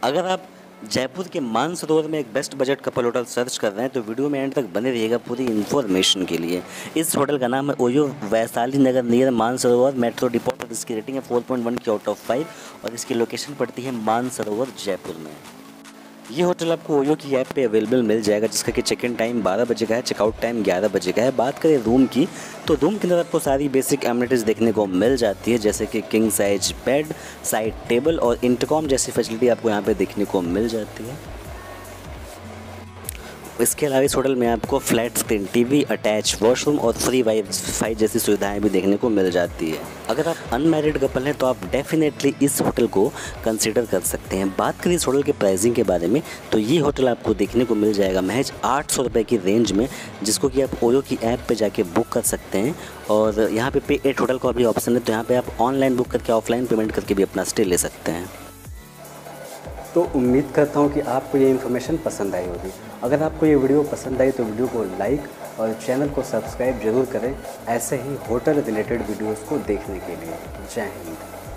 अगर आप जयपुर के मानसरोवर में एक best budget couple hotel search कर रहे हैं तो वीडियो में एंड तक बने रहिएगा पूरी इन्फॉर्मेशन के लिए। इस होटल का नाम है OYO Vaishali Nagar near Mansarovar metro depot और इसकी रेटिंग है 4.1 की आउट ऑफ 5 और इसकी लोकेशन पड़ती है मानसरोवर जयपुर में। ये होटल आपको ओयो की ऐप पे अवेलेबल मिल जाएगा जिसका कि चेक इन टाइम 12 बजे का है, चेकआउट टाइम 11 बजे का है। बात करें रूम की तो रूम के अंदर आपको सारी बेसिक एमिनिटीज़ देखने को मिल जाती है जैसे कि king size bed, side table और इंटरकॉम जैसी फैसिलिटी आपको यहाँ पे देखने को मिल जाती है। इसके अलावा इस होटल में आपको flat screen TV, attach washroom और फ्री वाईफाई जैसी सुविधाएं भी देखने को मिल जाती है। अगर आप अनमैरिड कपल हैं तो आप डेफिनेटली इस होटल को कंसीडर कर सकते हैं। बात करें इस होटल के प्राइसिंग के बारे में तो ये होटल आपको देखने को मिल जाएगा महज 800 रुपये की रेंज में, जिसको कि आप ओयो की ऐप पर जाके बुक कर सकते हैं। और यहाँ पे पे एट होटल का भी ऑप्शन है, तो यहाँ पर आप ऑनलाइन बुक करके ऑफलाइन पेमेंट करके भी अपना स्टे ले सकते हैं। तो उम्मीद करता हूँ कि आपको ये इन्फॉर्मेशन पसंद आई होगी। अगर आपको ये वीडियो पसंद आई तो वीडियो को लाइक और चैनल को सब्सक्राइब जरूर करें ऐसे ही होटल रिलेटेड वीडियोस को देखने के लिए। जय हिंद।